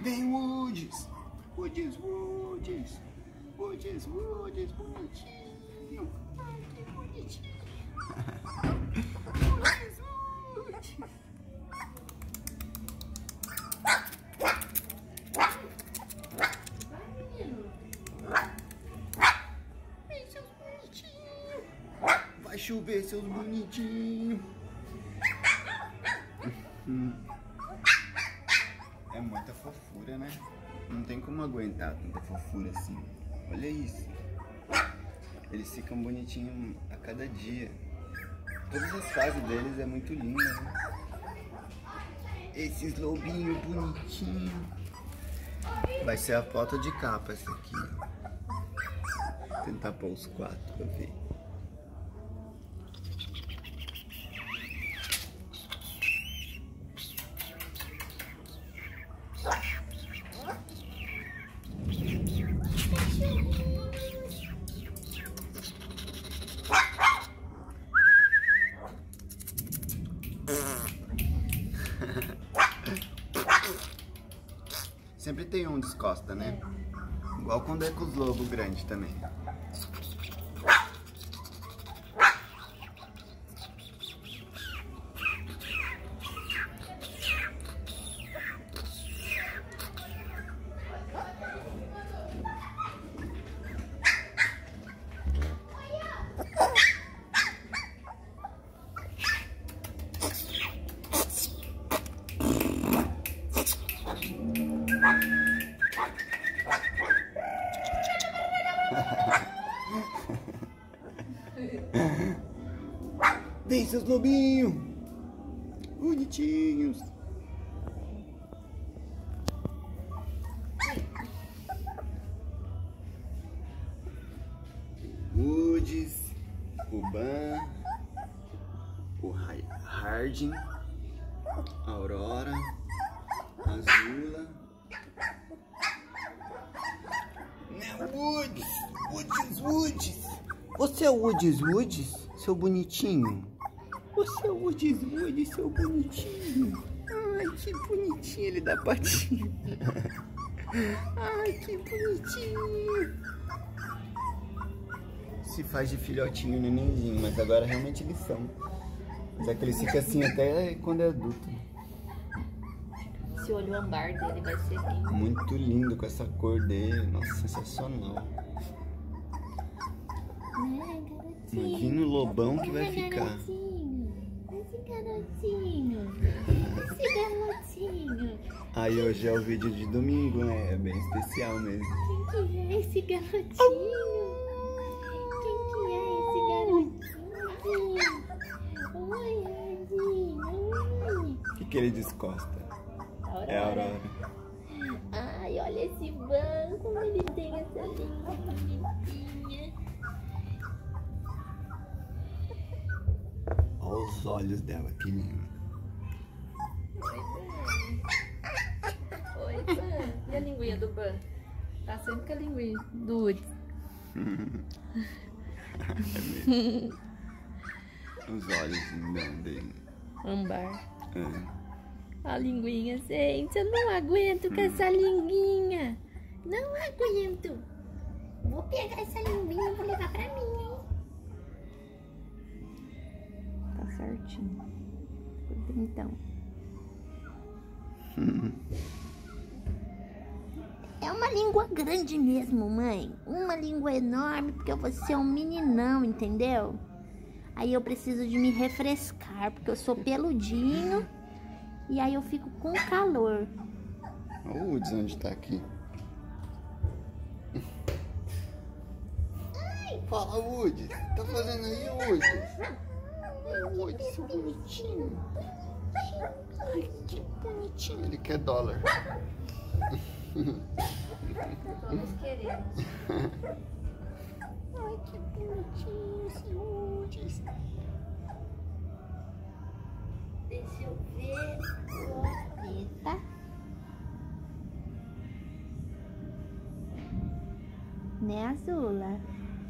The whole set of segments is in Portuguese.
vem Woods. Woods, Woods. Woods, Woods, bonitinho. Ai, que bonitinho. Woods, Woods. Vem, seus bonitinhos. Vai chover, seus bonitinhos. É muita fofura, né? Não tem como aguentar tanta fofura assim. Olha isso. Eles ficam bonitinhos a cada dia. Todas as fases deles é muito linda, né? Esses lobinhos bonitinhos. Vai ser a foto de capa essa aqui. Vou tentar pôr os 4 pra ver. Sempre tem um descosta, né? Igual quando é com os lobos grandes também. Vem, seus lobinhos! Bonitinhos! Woods, o Ban, o Hardin, a Aurora, a Azula. Não, Woods! Woods, Woods! Você é o Woods, Woods? Seu bonitinho? Você é o Woods, Woods, seu bonitinho? Ai, que bonitinho, ele dá patinha. Ai, que bonitinho. Se faz de filhotinho, nenenzinho, mas agora realmente eles são. Mas é que eles ficam assim até quando é adulto. Esse olho ambar dele vai ser bem... Muito lindo com essa cor dele. Nossa, sensacional. Imagina o lobão que vai ficar. Esse garotinho. Esse garotinho. Aí hoje é o vídeo de domingo, né? É bem especial mesmo. Quem que é esse garotinho? Quem que é esse garotinho? Oi, Ardinho. O que ele descosta? Aurora. É a Aurora. Ai, olha esse banco, como ele tem essa língua bonitinha. Olha os olhos dela, que lindo. Oi, Ban. E a linguinha do Ban? Tá sempre com a linguinha do Woods. Os olhos lindão dele. Ambar. É. A linguinha, gente. Eu não aguento com essa linguinha. Não aguento. Vou pegar essa linguinha e vou levar pra mim, hein? Tá certinho. Então. É uma língua grande mesmo, mãe. Uma língua enorme, porque eu vou ser um meninão, entendeu? Aí eu preciso de me refrescar, porque eu sou peludinho. E aí eu fico com calor. Olha o Woods onde tá aqui. Ai, fala, Woods. Tá fazendo aí, Woods? Ai, Woods, seu bonitinho. Ai, que bonitinho. Ele quer dólar. todos queremos. Ai, que bonitinho esse Woods. Deixa eu ver. Eita. Né, Azula?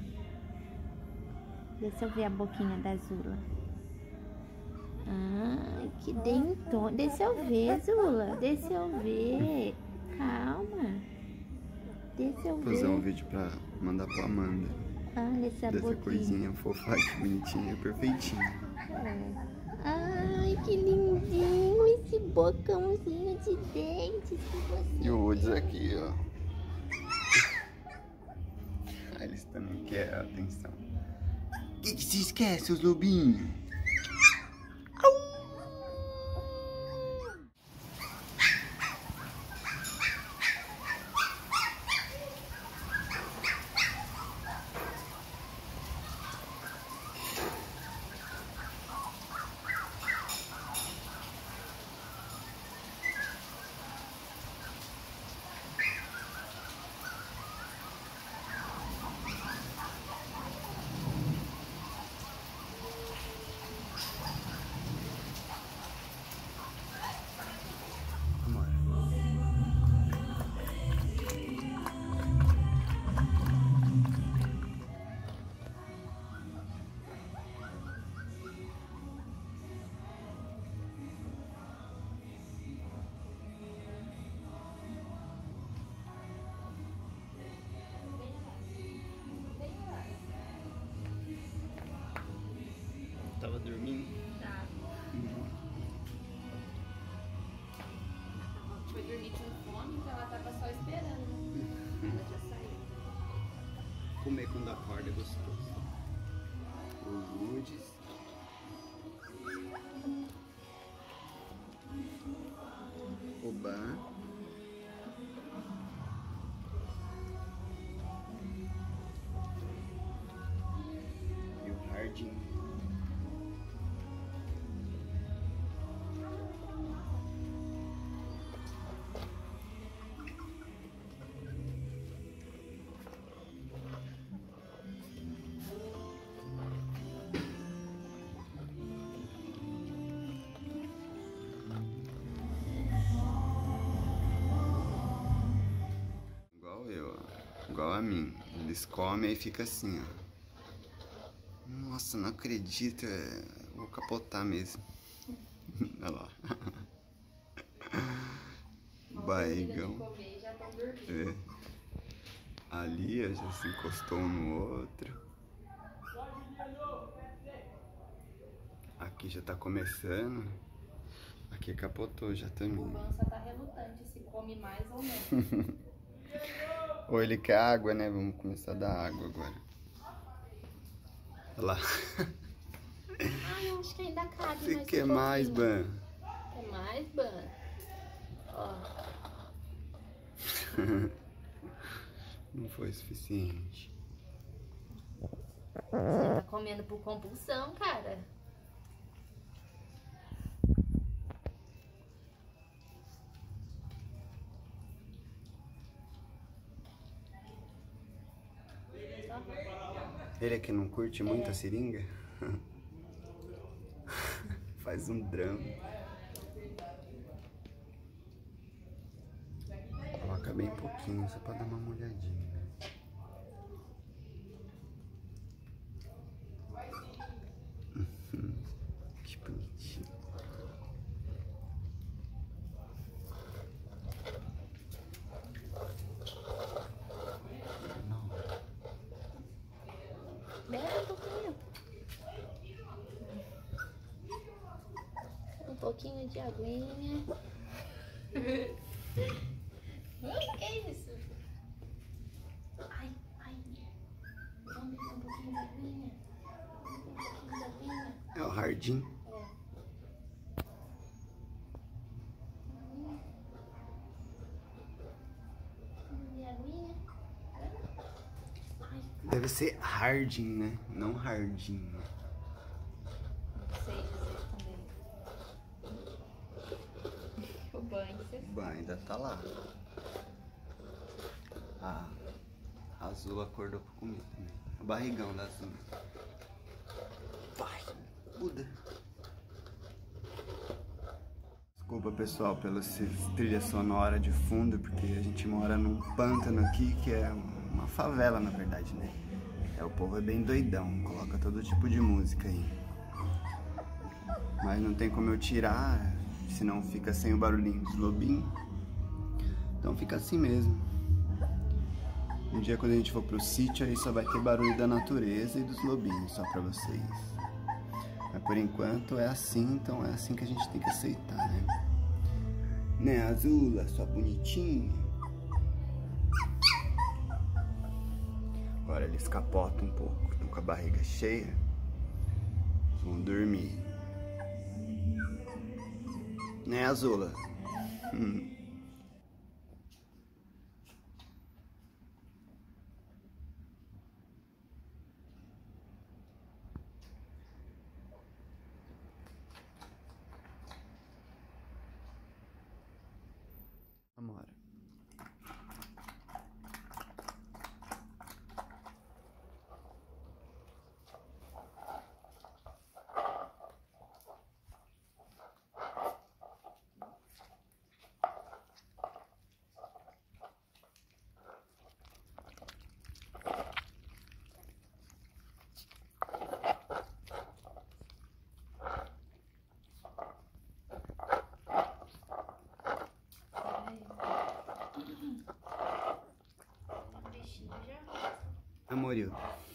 Deixa eu ver a boquinha da Azula. Ai, que dentão. Deixa eu ver, Azula. Deixa eu ver. Calma. Deixa eu Vou fazer ver. um vídeo pra mandar pra Amanda. Olha essa Dessa boquinha. coisinha fofa, que bonitinha, perfeitinha. Ai, que lindinho esse bocãozinho de dentes que você... E o Woods aqui, ó. Ah, eles também querem atenção. O que se esquece, seus lobinhos? Tava dormindo? Tá. Foi dormir com fome, então ela tava só esperando. Ela já saiu. Comer quando acorda é gostoso. O Woods. O Ban. E o Hardin. Igual a mim. Eles comem e fica assim, ó. Nossa, não acredito. Vou capotar mesmo. Olha lá. Barrigão. Já estão dormindo. É. Ali, ó, já se encostou um no outro. Aqui já tá começando. Aqui capotou já também. O Bança tá relutante se come mais ou não. Ou ele quer água, né? Vamos começar a dar água agora. Olha lá. Ai, eu acho que ainda cabe Você mais quer um mais, pouquinho. Ban? Quer mais, Ban? Ó. Não foi suficiente. Você tá comendo por compulsão, cara. Ele é que não curte muito a seringa? Faz um drama. Coloca bem pouquinho, só pra dar uma molhadinha. Que bonitinho. Bebe um pouquinho. Um pouquinho de aguinha. Que é isso? Ai, ai. Vamos beber um pouquinho de aguinha. Um pouquinho de aguinha. É o Hardin. De aguinha. Ai, Deve ser Hardin, né? Não Hardin. não sei dizer também. O banho, você Bom, ainda tá lá. Ah, a Azul acordou pra comer também. O barrigão da Azul. Vai, muda. Desculpa, pessoal, pela trilha sonora de fundo, porque a gente mora num pântano aqui, que é uma favela, na verdade, né? O povo é bem doidão, coloca todo tipo de música aí. Mas não tem como eu tirar, senão fica sem o barulhinho dos lobinhos. Então Então fica assim mesmo. Um dia quando a gente for pro sítio, aí só vai ter barulho da natureza e dos lobinhos, só pra vocês. Mas por enquanto é assim, então é assim que a gente tem que aceitar, né? Né, Azula, sua bonitinha? Agora eles capotam um pouco, estão com a barriga cheia. Vão dormir. Né, Azula? Amora. Amorio.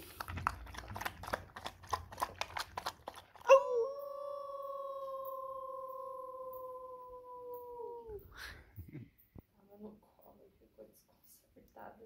Tava no colo e ficou desconcertada.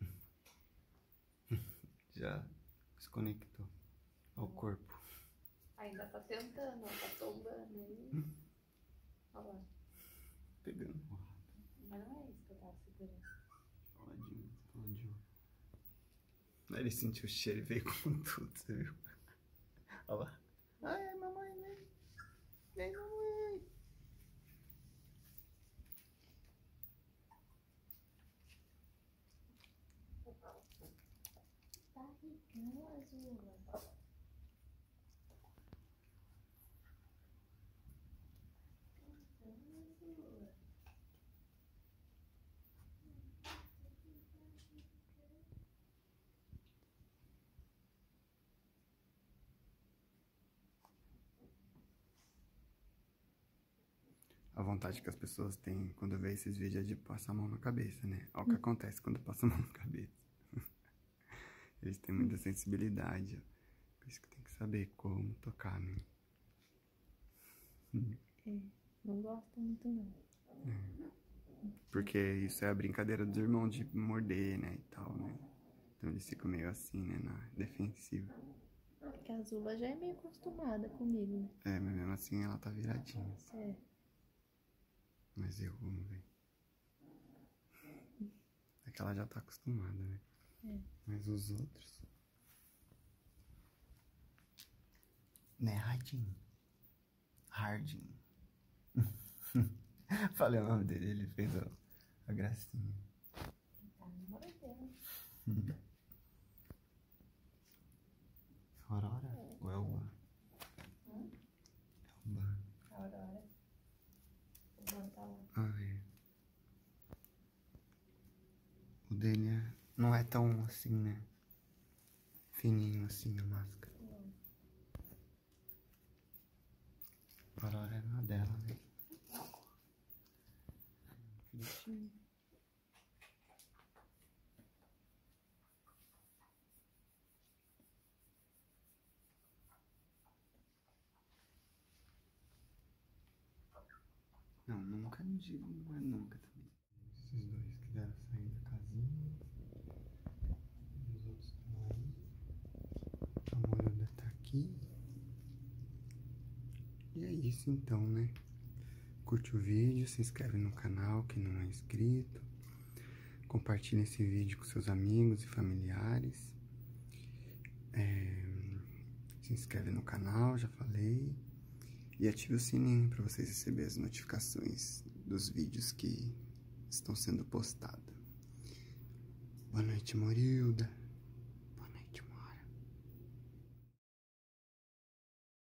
Já desconectou ao corpo. Ainda tá tentando, ó, tá tombando aí. Olha lá. Pegando. Mas não é isso que eu tava segurando. Explodiu. Aí ele sentiu o cheiro e veio com tudo, você viu? Olha lá. Ai, mamãe, vem. Vem, mamãe. Barrigão, Azula. A vontade que as pessoas têm quando vê esses vídeos é de passar a mão na cabeça, né? Olha o que acontece quando passa a mão na cabeça. Eles têm muita sensibilidade, ó. Por isso que tem que saber como tocar, né? Não gosto muito não. Porque isso é a brincadeira dos irmãos de morder, né? E tal, né? Então eles ficam meio assim, né? Na defensiva. Porque a Azula já é meio acostumada comigo, né? É, mas mesmo assim ela tá viradinha. É. Mas eu, vamos ver. É que ela já tá acostumada, né? É. Mas os outros... Né, Hardin? Hardin. Falei o nome dele, ele fez a gracinha. Tá mordendo. Aurora ou Elba? Elba. Aurora. Vou botar lá. Ah, é. O dele não é tão assim, né? Fininho assim a máscara. A Aurora é na dela, né? Filhotinho. Não, nunca não digo, não é nunca também. Esses dois quiseram sair da casinha. Os outros estão aí. A Moruda tá aqui. E é isso então, né? Curte o vídeo, se inscreve no canal quem não é inscrito. Compartilha esse vídeo com seus amigos e familiares. Se inscreve no canal, já falei. E ative o sininho para vocês receberem as notificações dos vídeos que estão sendo postados. Boa noite, Morilda.